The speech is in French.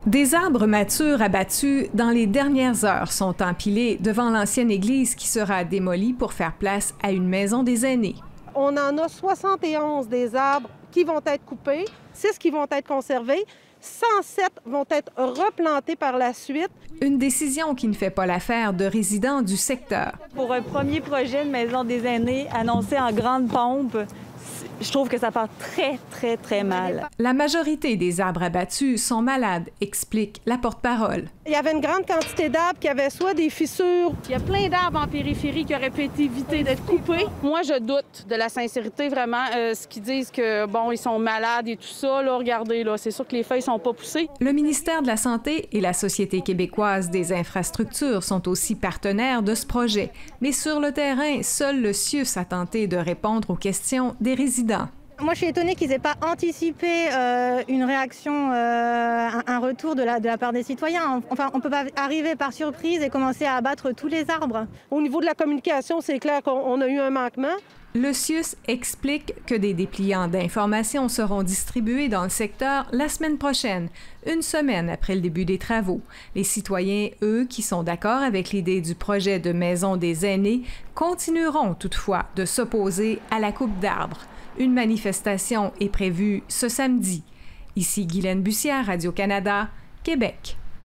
Des arbres matures abattus dans les dernières heures sont empilés devant l'ancienne église qui sera démolie pour faire place à une maison des aînés. On en a 71 des arbres qui vont être coupés, 6 qui vont être conservés, 107 vont être replantés par la suite. Une décision qui ne fait pas l'affaire de résidents du secteur. Pour un premier projet de maison des aînés annoncé en grande pompe, je trouve que ça part très mal. La majorité des arbres abattus sont malades, explique la porte-parole. Il y avait une grande quantité d'arbres qui avaient soit des fissures. Il y a plein d'arbres en périphérie qui auraient pu être évités d'être coupés. Moi, je doute de la sincérité, vraiment. Ce qu'ils disent que, bon, ils sont malades et tout ça, là, regardez, là, c'est sûr que les feuilles sont pas poussées. Le ministère de la Santé et la Société québécoise des infrastructures sont aussi partenaires de ce projet. Mais sur le terrain, seul le CIUS a tenté de répondre aux questions des résidents. Moi, je suis étonnée qu'ils n'aient pas anticipé une réaction, un retour de la part des citoyens. Enfin, on ne peut pas arriver par surprise et commencer à abattre tous les arbres. Au niveau de la communication, c'est clair qu'on a eu un manquement. Le CIUS explique que des dépliants d'information seront distribués dans le secteur la semaine prochaine, une semaine après le début des travaux. Les citoyens, eux, qui sont d'accord avec l'idée du projet de maison des aînés, continueront toutefois de s'opposer à la coupe d'arbres. Une manifestation est prévue ce samedi. Ici Guylaine Bussière, Radio-Canada, Québec.